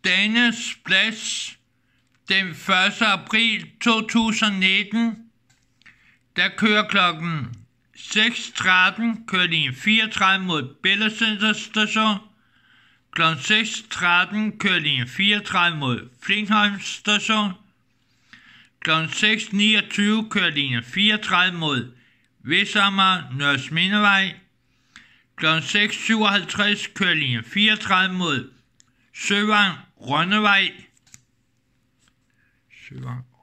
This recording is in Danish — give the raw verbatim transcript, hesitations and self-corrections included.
Danes Plads den første april to tusind nitten. Der kører klokken seks tretten, kører linje fireogtredive mod Bella Center Station. Klokken seks tretten kører linje fireogtredive mod Flintholm Station. Klokken seks niogtyve kører linje fireogtredive mod Vestamager Nørresmindevej. Klokken seks syvoghalvtreds kører linje fireogtredive mod Søvang Rønnevej. Søvang